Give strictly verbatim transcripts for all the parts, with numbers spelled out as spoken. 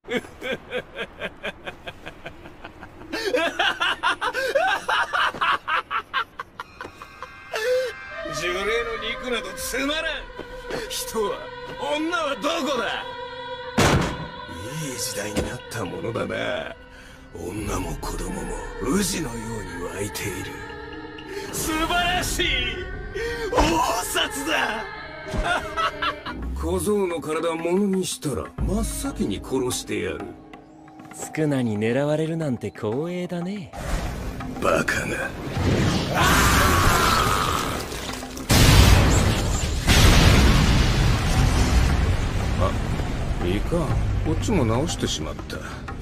呪霊の肉などつまらん。人は、女はどこだ。いい時代になったものだな。女も子供も宇治のように湧いている。素晴らしい大札だ。小僧の体をものにしたら真っ先に殺してやる。 宿儺に狙われるなんて光栄だね。 バカが。あ、いかん。こっちも直してしまった。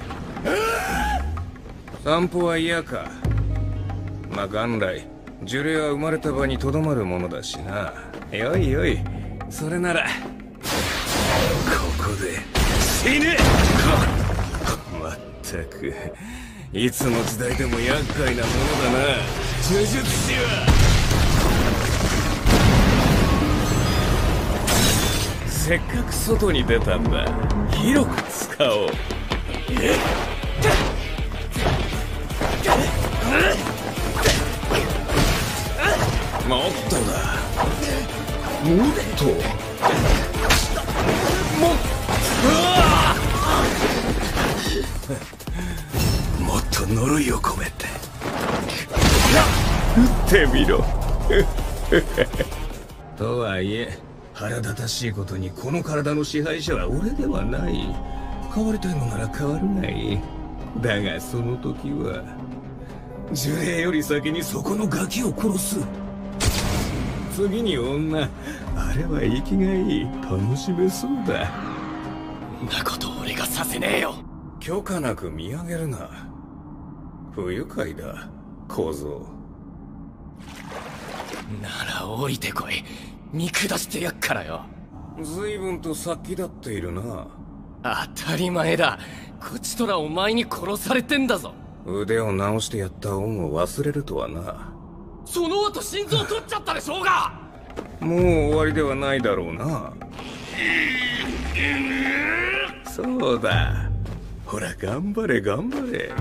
散歩は嫌か。まあ元来呪霊は生まれた場にとどまるものだしな。よいよい、それならここで死ね。まったくいつの時代でも厄介なものだな、呪術師は。せっかく外に出たんだ。広く使おう。えっもっとだ。もっともっともっと呪いを込めて撃ってみろ。とはいえ腹立たしいことにこの体の支配者は俺ではない。変わりたいのなら変わるがいい。だがその時は呪霊より先にそこのガキを殺す。次に女。あれは生きがいい。楽しめそうだ。 んなこと俺がさせねえよ。 許可なく見上げるな。不愉快だ小僧。 なら降りてこい。見下してやっからよ。 随分と殺気立っているな。 当たり前だ。こちとらお前に殺されてんだぞ。 腕を直してやった恩を忘れるとはな。 その後心臓取っちゃったでしょうが。 もう終わりではないだろうな。そうだ、ほら頑張れ頑張れ。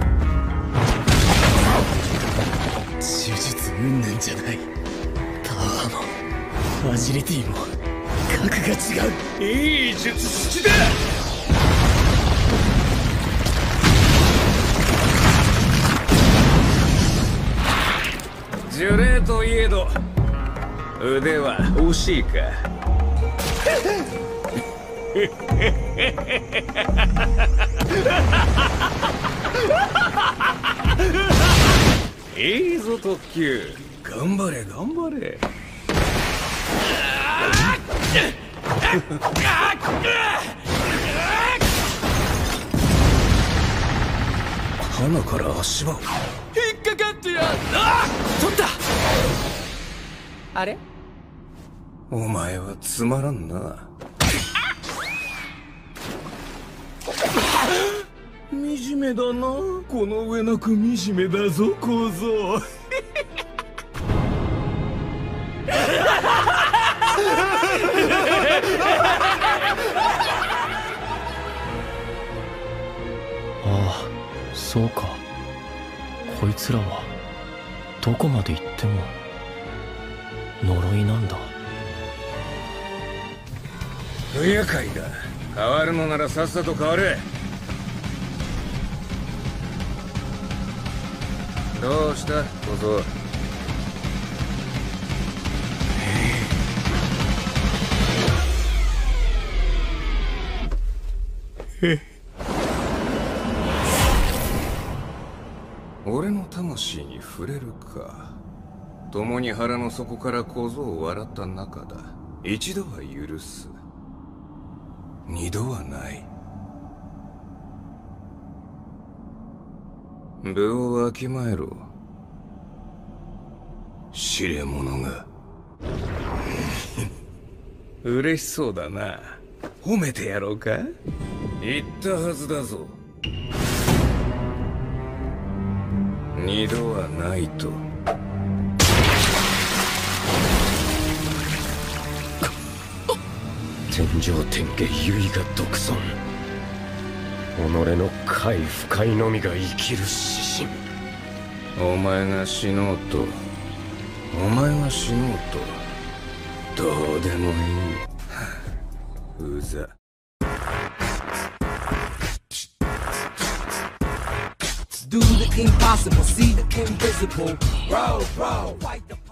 呪術うんぬんじゃない。パワーもアジリティも格が違う。 いい術式だ。呪霊といえど腕は惜しいか。いいぞ特急、頑張れ頑張れ。鼻から足場。 引っかかってや。あっ、取った。あれ、 お前はつまらんな。惨めだな。この上なく惨めだぞ小僧。 ああ、そうか。こいつらはどこまで行っても呪いなんだ。 不愉快だ。変わるのならさっさと変われ。どうした小僧。俺の魂に触れるか。共に腹の底から小僧を笑った仲だ。一度は許す、二度はない。部をわきまえろ、知れ者が。嬉しそうだな。褒めてやろうか。言ったはずだぞ、二度はないと。 天上天下唯我独尊。 の快不快のみが生きる指針。お前が死のうとお前が死のうとどうでもいい。うざ。 Do the impossible, see the invisible. Bro, bro, fight the